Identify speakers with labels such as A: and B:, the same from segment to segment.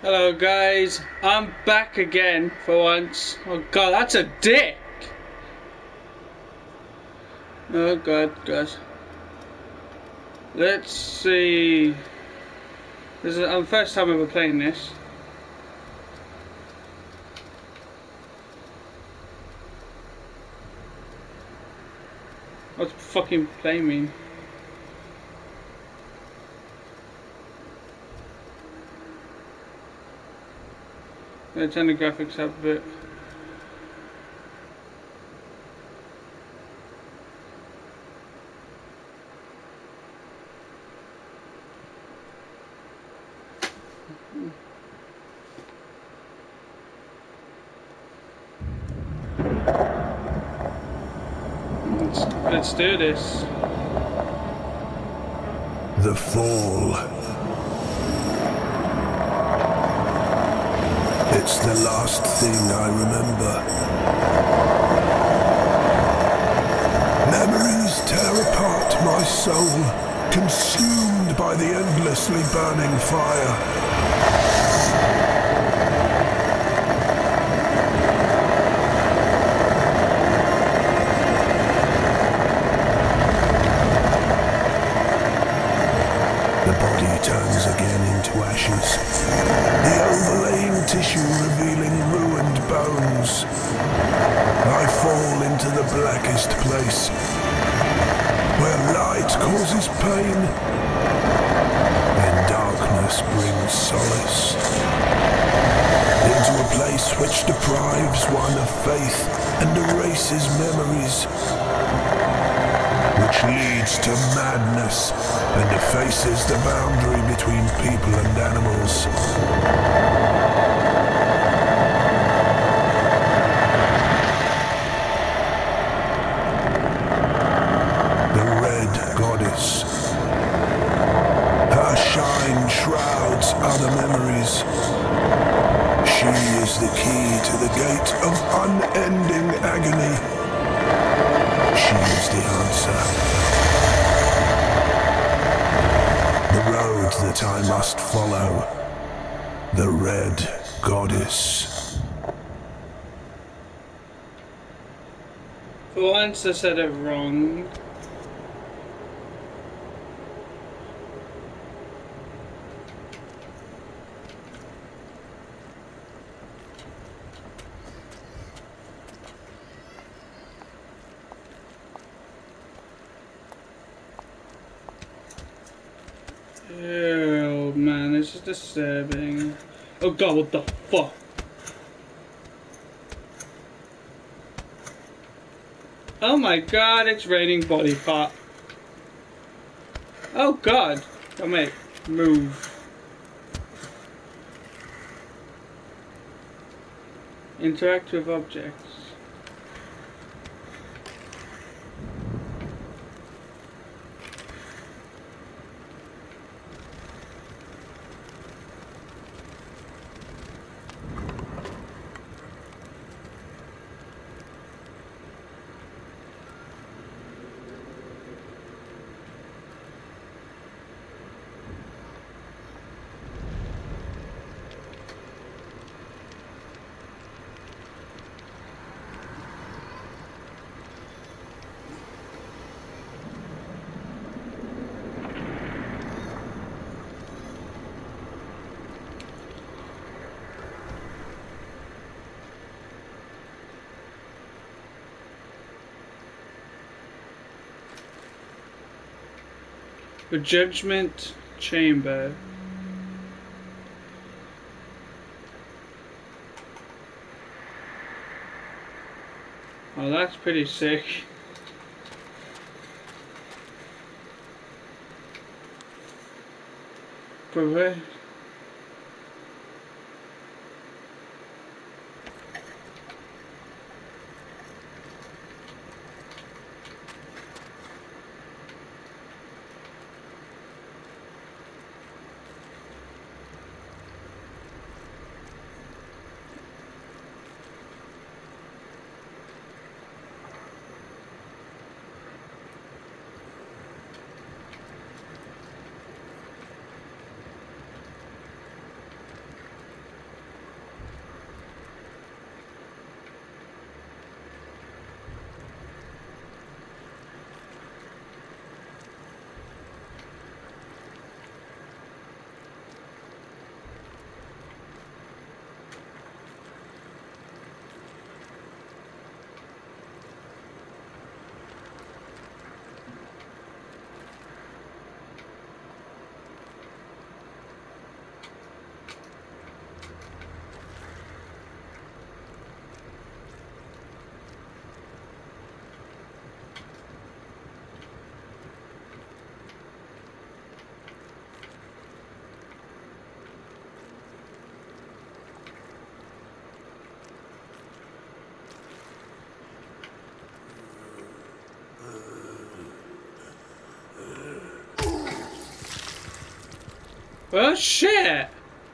A: Hello guys, I'm back again for once. Oh god, that's a dick! Oh god, guys. Let's see. This is the first time ever playing this. What's fucking play mean? Let's turn the graphics up a bit. Let's do this.
B: The Fall. It's the last thing I remember. Memories tear apart my soul, consumed by the endlessly burning fire. The body turns again into ashes, the overlaying tissue revealing ruined bones. I fall into the blackest place, where light causes pain and darkness brings solace. Into a place which deprives one of faith and erases memories, which leads to madness and effaces the boundary between people and animals. The Red Goddess. Her shine shrouds other memories. She is the key to the gate of unending agony. She is the answer. The road that I must follow. The Red Goddess.
A: For once I said it wrong. Oh man, this is disturbing. Oh god, what the fuck? Oh my god, it's raining body part. Oh god. Oh mate, move. Interact with objects. The Judgment Chamber. Oh, that's pretty sick. Prevent. Oh shit!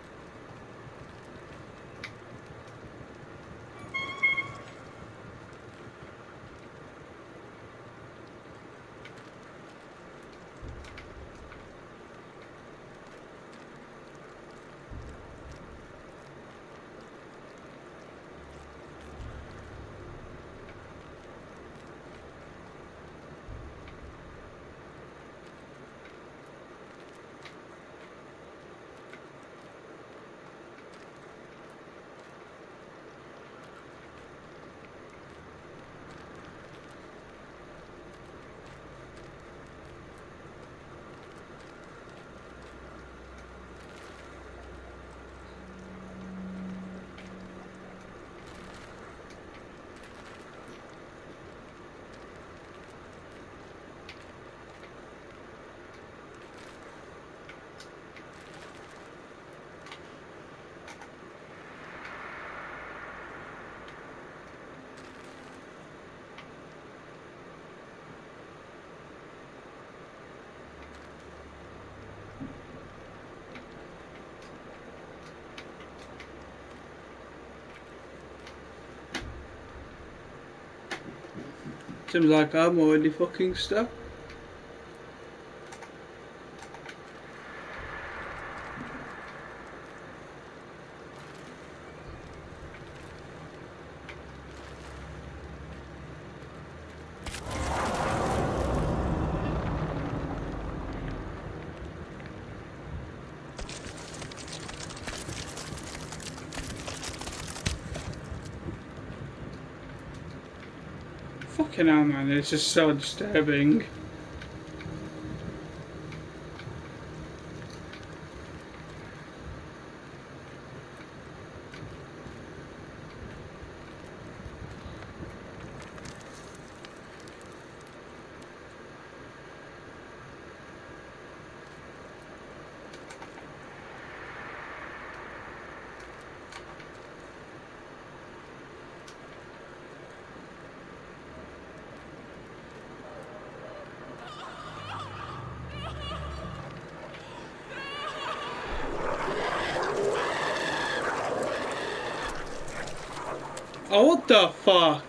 A: Seems like I'm already fucking stuck. Fucking hell, man, it's just so disturbing. Oh, what the fuck?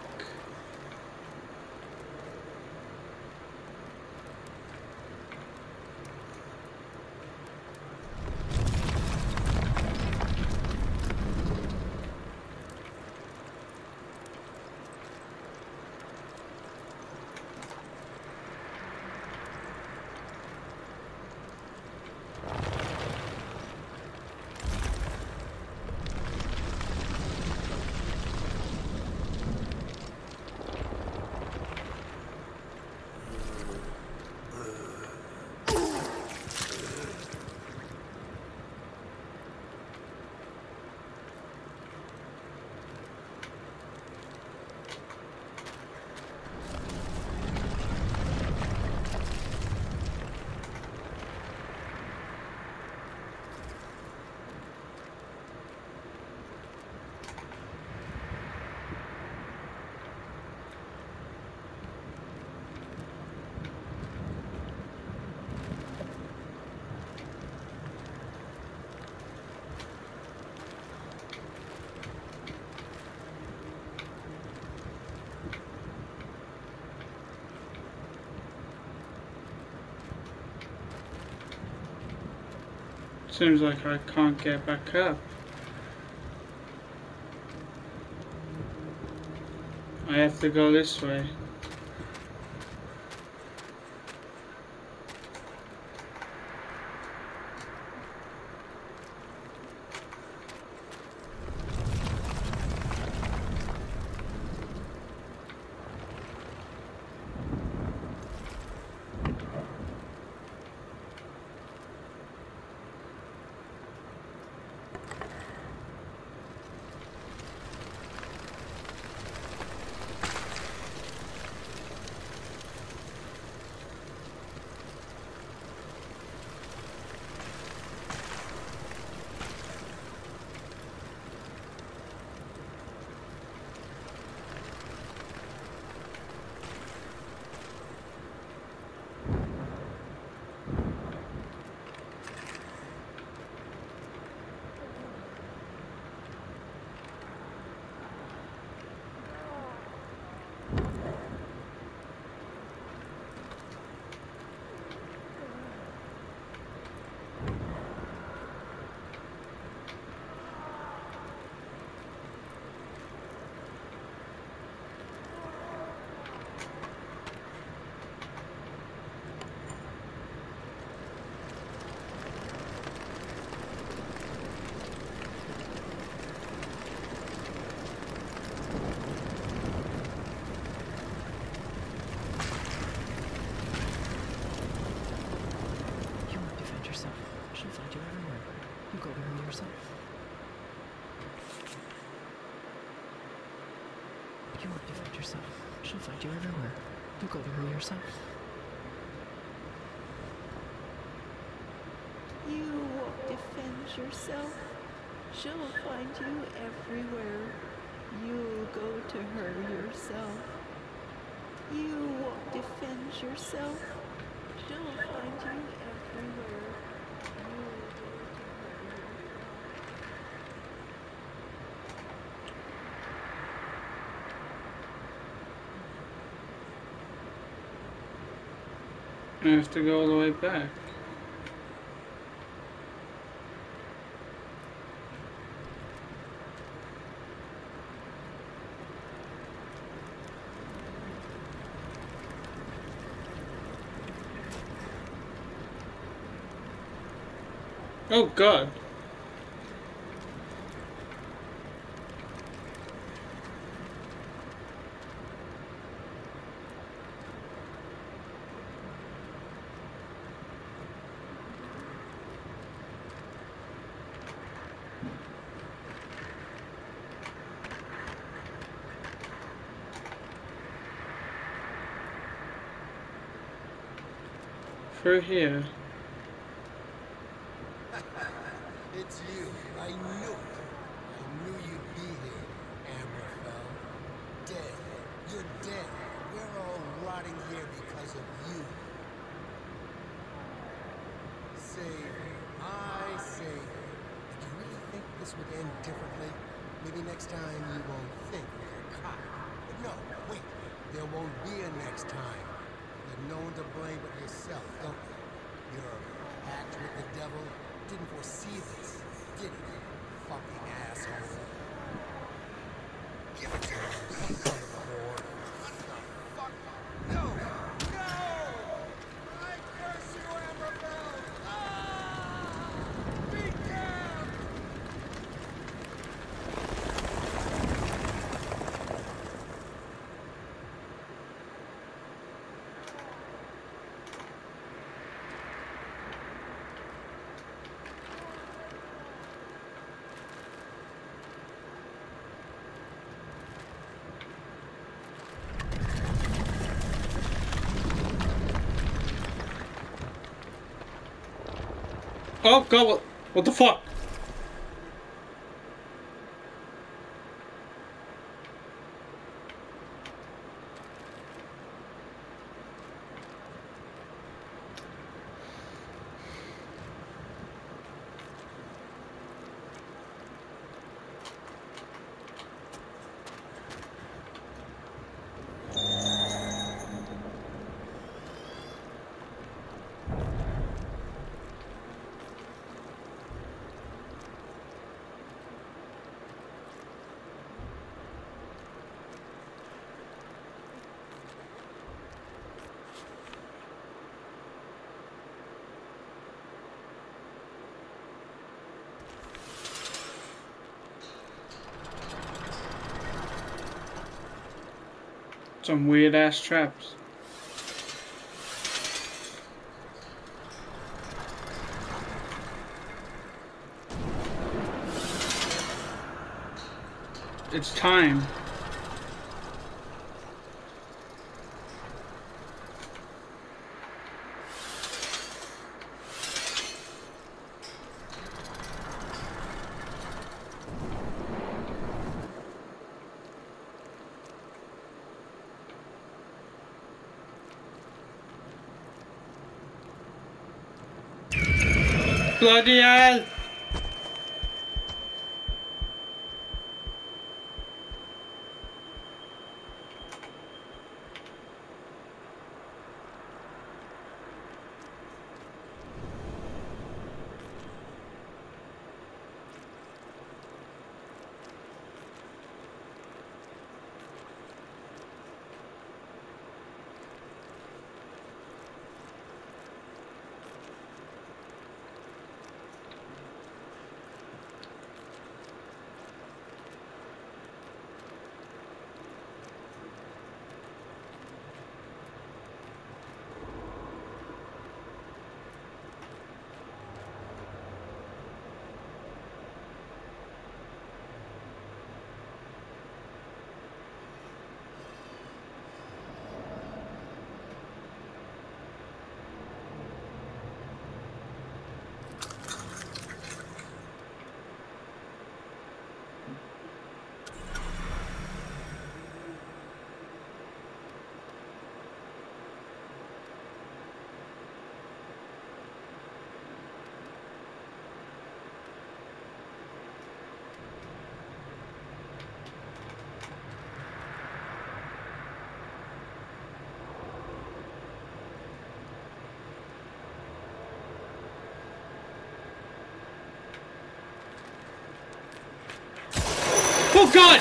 A: Seems like I can't get back up. I have to go this way.
C: You won't defend yourself. She'll find you everywhere. You go to her yourself.
D: You won't defend yourself. She'll find you everywhere. You'll go to her yourself. You won't defend yourself. She'll find you everywhere. You'll go to her yourself.
A: I have to go all the way back. Oh God. Through here.
E: It's you. I knew it. I knew you'd be here, Amberfell. Dead. You're dead. We're all rotting here because of you. Savior. I Savior. Did you really think this would end differently? Maybe next time you won't think with your cock. But no, wait. There won't be a next time. You've no one to blame but yourself, don't you? Your pact with the devil didn't foresee this, did it? Fucking asshole. Give it to her, some kind of whore. What the fuck? No! No! I curse you, Amberfell! Ah! Be damned!
A: Oh God, what the fuck? Some weird ass traps. It's time. Bloody hell! Oh God!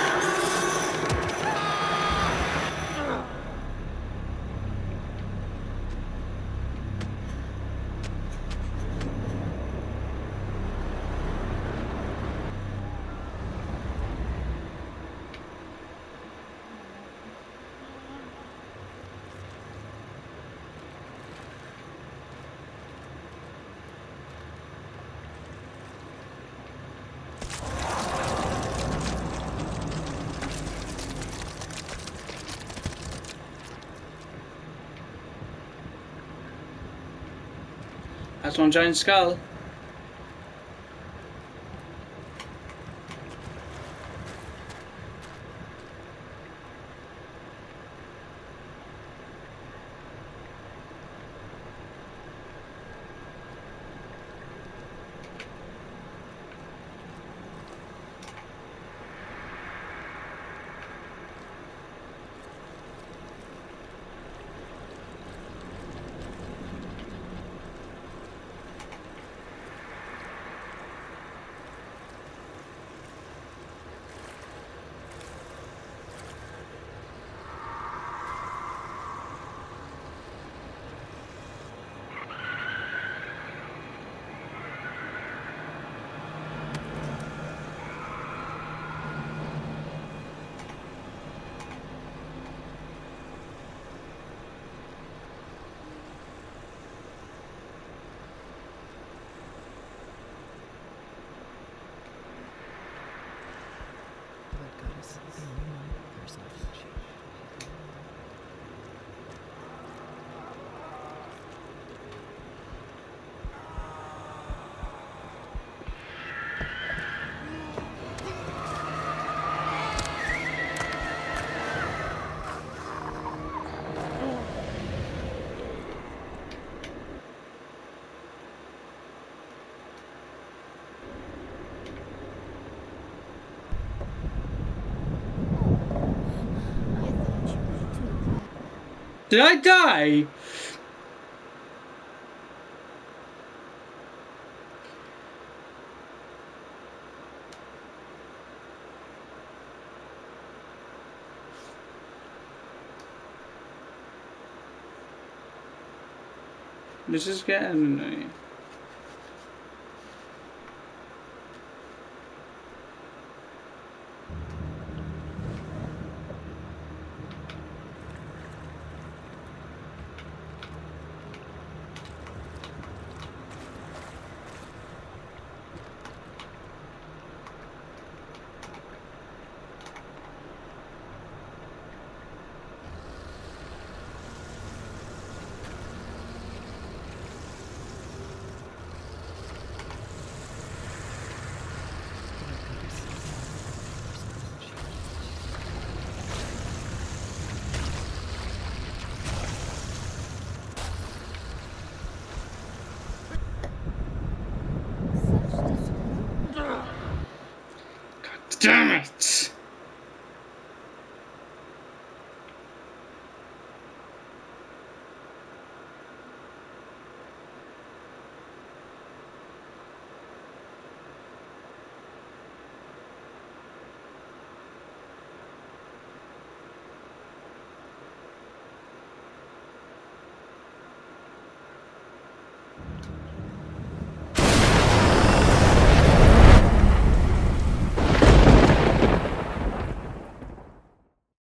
A: That's one giant skull.
C: Blood goddess, and you know there's nothing she can do.
D: I thought you were too bad.
A: Did I die? This is getting annoying.
C: Blood goddess, and you know there's nothing she can
D: Such disappointment.
A: God damn it!